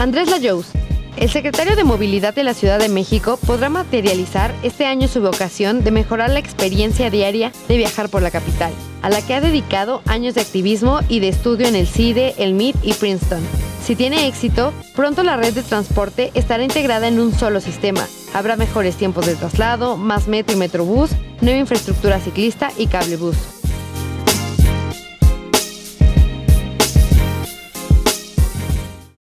Andrés Layous, el secretario de Movilidad de la Ciudad de México, podrá materializar este año su vocación de mejorar la experiencia diaria de viajar por la capital, a la que ha dedicado años de activismo y de estudio en el CIDE, el MIT y Princeton. Si tiene éxito, pronto la red de transporte estará integrada en un solo sistema. Habrá mejores tiempos de traslado, más metro y metrobús, nueva infraestructura ciclista y cablebús.